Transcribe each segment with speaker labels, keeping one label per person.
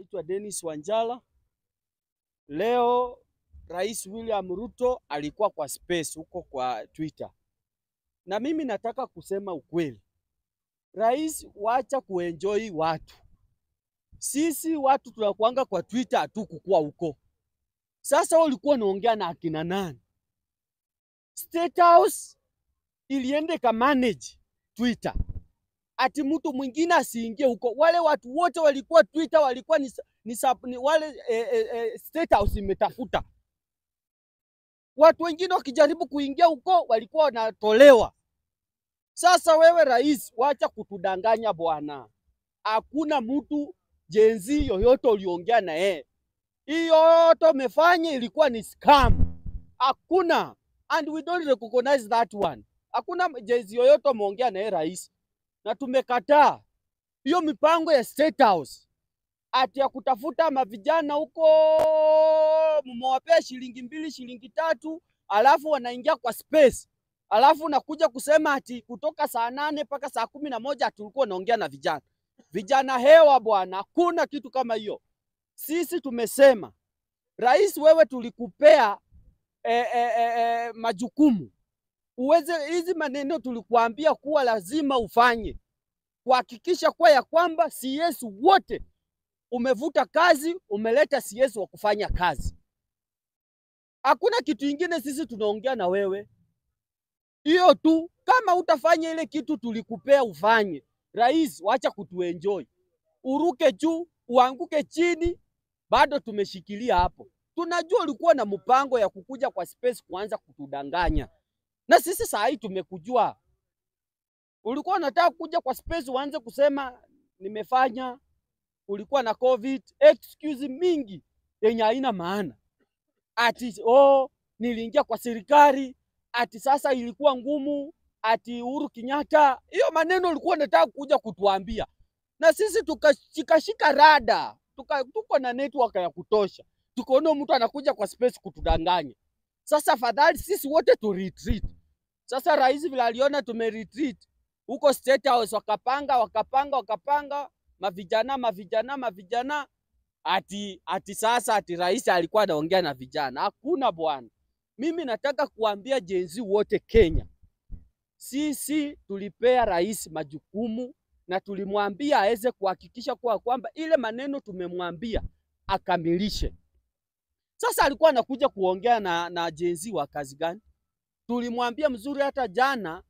Speaker 1: naitwa Dennis Wanjala. Leo Rais William Ruto alikuwa kwa space huko kwa Twitter. Na mimi nataka kusema ukweli. Rais, wacha kuenjoy watu. Sisi watu tunakuanga kwa Twitter hatukukua huko. Sasa ulikuwa unaongea na akina nani? State House iliende ka manage Twitter. Ati mtu mwingine asiingie huko. Wale watu wote walikuwa Twitter walikuwa ni wale State House imetafuta. Watu wengine wakijaribu kuingia huko walikuwa wanatolewa. Sasa wewe rais, wacha kutudanganya bwana. Hakuna mtu jenzi yoyote uliongea na yeye. Hiyo yote umefanya ilikuwa ni scam. Hakuna, and we don't recognize that one. Hakuna jenzi yoyote umeongea na yeye rais. Na tumekataa hiyo mipango ya State House ati ya kutafuta mavijana huko, mmewapea shilingi 2, shilingi 3, alafu wanaingia kwa space, alafu nakuja kusema ati kutoka saa 8 mpaka saa 11 tulikuwa naongea na vijana. Vijana hewa bwana, hakuna kitu kama hiyo. Sisi tumesema rais, wewe tulikupea majukumu uweze hizi maneno tulikuambia kuwa lazima ufanye, kuhakikisha kwa ya kwamba CS wote umevuta kazi, umeleta CS wa kufanya kazi. Hakuna kitu ingine sisi tunaongea na wewe. Hiyo tu, kama utafanya ile kitu tulikupea ufanye. Rais, wacha kutuenjoy. Uruke juu, uanguke chini, bado tumeshikilia hapo. Tunajua ulikuwa na mpango ya kukuja kwa space kuanza kutudanganya. Na sisi saa hii tumekujua. Ulikuwa unataka kuja kwa space uanze kusema nimefanya, ulikuwa na COVID, excuse mingi yenye haina maana. Ati niliingia kwa serikali, ati sasa ilikuwa ngumu, ati Uhuru Kenyatta. Hiyo maneno ulikuwa unataka kuja kutuambia. Na sisi tukashika rada, tuko na network ya kutosha. Tukaona mtu anakuja kwa space kutudanganya. Sasa fadhali sisi wote tu retreat. Sasa rais vile aliona tumeretreat huko State House, wakapanga mavijana ati sasa ati rais alikuwa anaongea na vijana. Hakuna bwana. Mimi nataka kuambia jenzi wote Kenya, sisi tulipea rais majukumu na tulimwambia aweze kuhakikisha kwamba ile maneno tumemwambia akamilishe. Sasa alikuwa anakuja kuongea na jenzi wa kazi gani? Tulimwambia mzuri, hata jana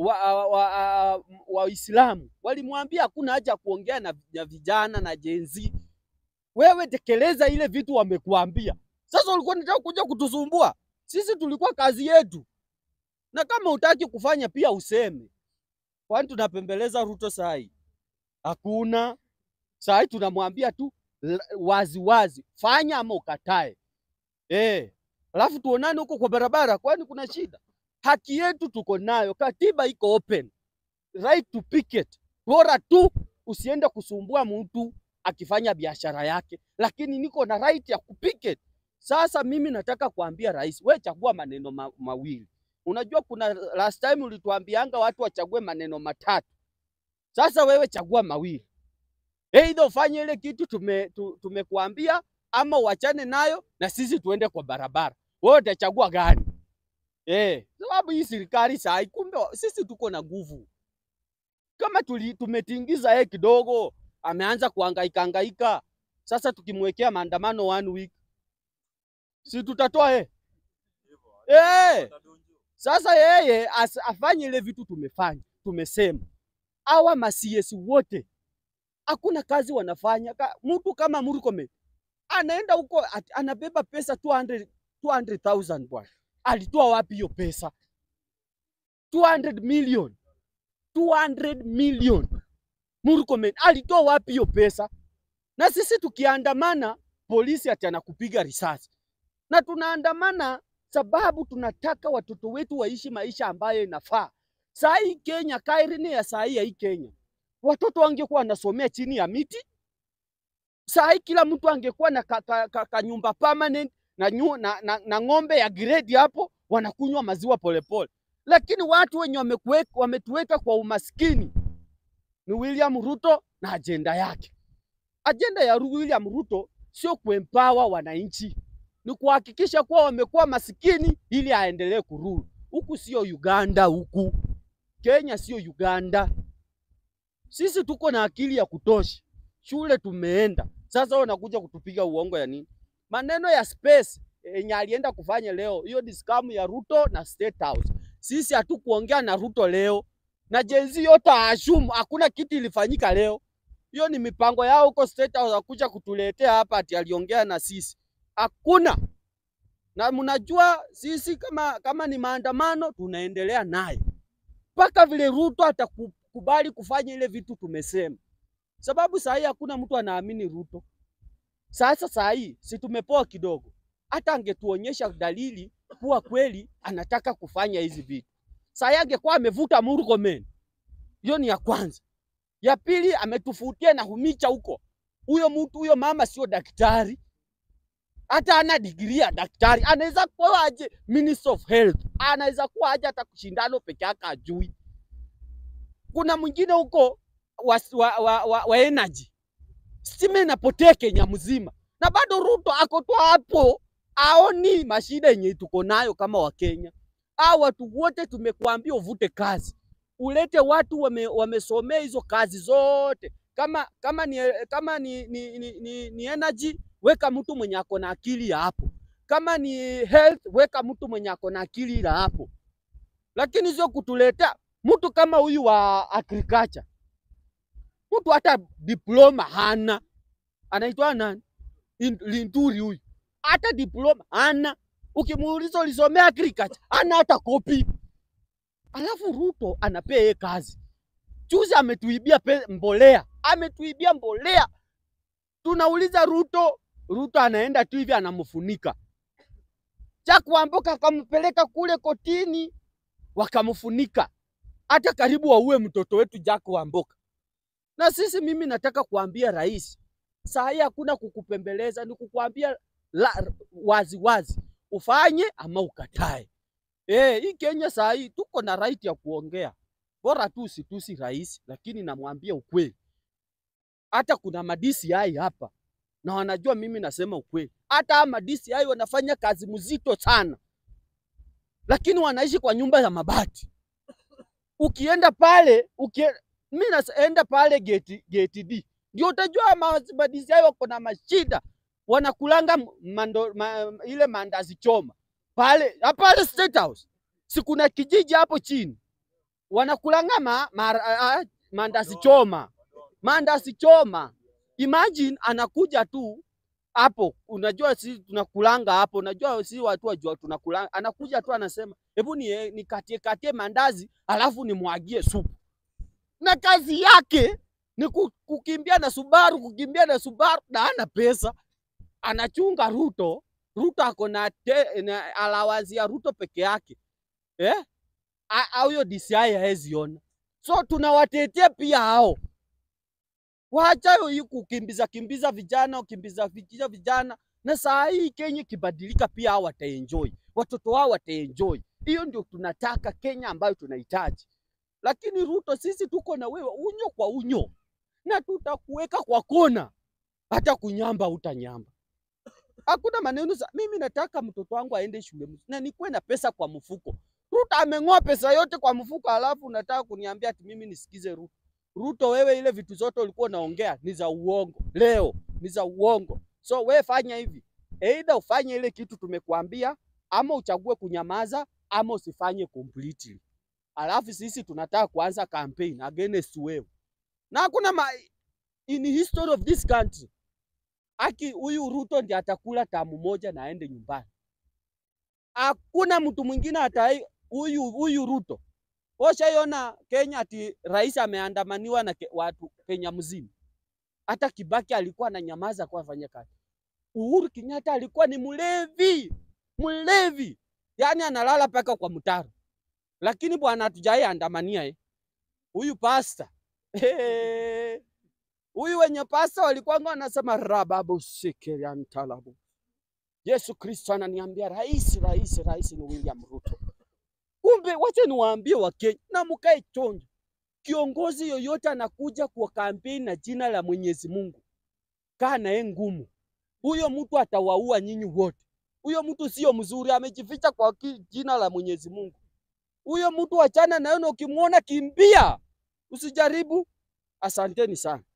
Speaker 1: Waislamu walimwambia hakuna haja kuongea na vijana na jenzi. Wewe tekeleza ile vitu wamekuambia. Sasa ulikuwa unataka kuja kutusumbua. Sisi tulikuwa kazi yetu. Na kama utaki kufanya pia useme. Kwani tunapembeleza Ruto saa hii? Hakuna. Saa hii tunamwambia tu wazi, fanya ama ukatae. Alafu tuonane huko kwa barabara, kwani kuna shida? Haki yetu tuko nayo, katiba iko open. Right to picket. Bora tu usiende kusumbua mtu akifanya biashara yake, lakini niko na right ya kupicket. Sasa mimi nataka kuambia rais, we chagua maneno mawili. Unajua kuna last time ulituambianga watu wachague maneno 3. Sasa wewe chagua mawili. Either ufanye ile kitu tumekuambia ama uachane nayo na sisi tuende kwa barabara. Wewe utachagua gani? Sababu hii serikali saa kumbe sisi tuko na nguvu. Kama tumetingiza yeye kidogo, ameanza kuhangaika. Sasa tukimwekea maandamano 1 week, si tutatoa yeye? Sasa yeye afanye ile vitu tumefanya. Tumesema hawa ma-CS wote hakuna kazi wanafanya. Mtu kama Murkomen anaenda huko anabeba pesa 200,000 bwana. Alitoa wapi hiyo pesa? 200 million. Murkomen alitoa wapi hiyo pesa? Na sisi tukiandamana, polisi ati anakupiga risasi. Na tunaandamana sababu tunataka watoto wetu waishi maisha ambayo inafaa. Saa hii Kenya, kairine ya saa hii ya hii Kenya, watoto wangekuwa wanasomea chini ya miti. Saa hii kila mtu angekuwa na nyumba permanent na ng'ombe ya grade hapo, wanakunywa maziwa polepole. Lakini watu wenye wametuweka kwa umaskini ni William Ruto na agenda yake. Agenda ya William Ruto sio kuempower wananchi, ni kuhakikisha kuwa wamekuwa masikini ili aendelee kurule. Huku sio Uganda, huku Kenya sio Uganda. Sisi tuko na akili ya kutosha, shule tumeenda. Sasa wanakuja kutupiga uongo ya nini? Maneno ya space yenye alienda kufanya leo, hiyo ni scam ya Ruto na State House. Sisi hatukuongea na Ruto leo, na Gen Z yote assume hakuna kitu ilifanyika leo. Hiyo ni mipango yao huko State House, wakuja kutuletea hapa ati aliongea na sisi. Hakuna. Na mnajua sisi kama ni maandamano tunaendelea nayo mpaka vile Ruto atakubali kufanya ile vitu tumesema. Sababu saa hii hakuna mtu anaamini Ruto. Sasa saa hii si tumepoa kidogo. Hata angetuonyesha dalili kuwa kweli anataka kufanya hizi vitu, saa hii angekuwa amevuta Murkomen. Hiyo ni ya kwanza. Ya pili, ametufutia na Humicha huko. Huyo mama sio daktari. Hata ana degree ya daktari. Anaweza kuwa aje Minister of Health. Anaweza kuwa aje hata kushindano peke yake ajui. Kuna mwingine huko wa energy. Stima inapotea Kenya mzima. Na bado Ruto ako tu hapo aoni mashida yenye tuko nayo kama wa Kenya. Watu wote tumekuambia uvute kazi. Ulete watu wamesomea hizo kazi zote. Kama ni energy, weka mtu mwenye ako na akili ya hapo. Kama ni health, weka mtu mwenye ako na akili ya hapo. Lakini sio kutuletea mtu kama huyu wa agriculture. Mtu hata diploma hana. Anaitwa nani? Linturi huyu. Hata diploma hana. Ukimuuliza ulisomea agriculture, hana hata kopi. Alafu Ruto anapea yeye kazi. Juzi ametuibia mbolea. Ametuibia mbolea. Tunauliza Ruto anaenda tu hivi anamfunika. Jack Wamboka akampeleka kule kotini wakamfunika. Hata karibu waue mtoto wetu Jack Wamboka. Na sisi mimi nataka kuambia rais, saa hii hakuna kukupembeleza, ni kukuambia wazi. Ufanye ama ukatae. Hii Kenya saa hii tuko na right ya kuongea. Bora tu usitusi rais, lakini namwambia ukweli. Hata kuna madisi hai hapa na wanajua mimi nasema ukweli. Hata madisi hai wanafanya kazi mzito sana, lakini wanaishi kwa nyumba ya mabati. Ukienda pale, mimi naenda pale gate D, ndio utajua madisi hai wako na mashida. Wanakulanga ile mandazi choma pale State House. Si kuna kijiji hapo chini wanakulanga mandazi choma. Mandazi choma. Imagine anakuja tu hapo, unajua sisi tunakulanga hapo, unajua sisi watu wajua tunakulanga. Anakuja tu anasema, "Hebu nikatie mandazi alafu nimwagie supu." Na kazi yake ni kukimbia na Subaru, na hana pesa. Anachunga Ruto ako na alawazi ya Ruto peke yake. Huyo DCI haeziona. So tunawatetea pia hao. Waacha hiyo kukimbiza vijana. Na saa hii Kenya kibadilika pia hao wataenjoy. Watoto wao wataenjoy. Hiyo ndio tunataka Kenya ambayo tunahitaji. Lakini Ruto, sisi tuko na wewe unyo kwa unyo. Na tutakuweka kwa kona. Hata kunyamba utanyamba. Hakuna maneno. Mimi nataka mtoto wangu aende shule na nikuwe na pesa kwa mfuko. Ruto ameng'oa pesa yote kwa mfuko, alafu unataka kuniambia ati mimi nisikize Ruto. Ruto, wewe ile vitu zote ulikuwa unaongea ni za uongo. Leo ni za uongo. So wewe fanya hivi. Either ufanye ile kitu tumekuambia, ama uchague kunyamaza, ama usifanye completely. Alafu sisi tunataka kuanza campaign against wewe. Na hakuna in history of this country huyu Ruto ndiye atakula tamu moja na aende nyumbani. Hakuna mtu mwingine hata huyu Ruto. Oshaiona Kenya ati rais ameandamaniwa na watu Kenya mzima. Hata Kibaki alikuwa ananyamaza kwa afanye kazi. Uhuru Kenyatta alikuwa ni mlevi. Yaani analala paka kwa mtaro. Lakini bwana hatujai andamania huyu pasta. Huyu wenye pasta walikuwa wanasema rababu sikerian talabu. Yesu Kristo ananiambia rais ni William Ruto. Kumbe wacha niwaambie Wakenya na mkae chonjo. Kiongozi yoyote anakuja kwa kampeni na jina la Mwenyezi Mungu, kaa naye ngumu. Huyo mtu atawaua nyinyi wote. Huyo mtu sio mzuri, amejificha kwa jina la Mwenyezi Mungu. Huyo mtu achana naye, na ukimwona kimbia, usijaribu. Asanteni sana.